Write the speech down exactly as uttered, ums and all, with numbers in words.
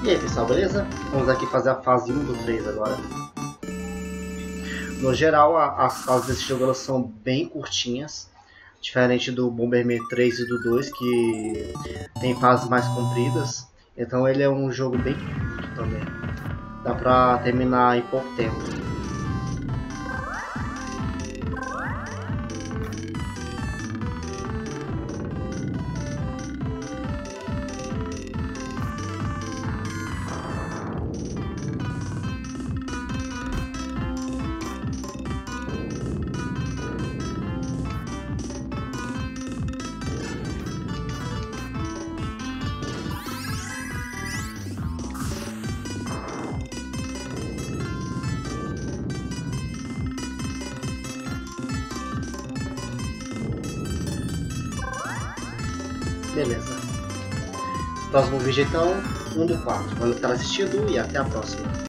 E aí pessoal, beleza? Vamos aqui fazer a fase um do três agora. No geral, a, as fases desse jogo elas são bem curtinhas, diferente do Bomberman três e do dois, que tem fases mais compridas. Então ele é um jogo bem curto também. Dá pra terminar em pouco tempo. Beleza. Próximo vídeo então, um do quatro. Valeu por ter assistido e até a próxima.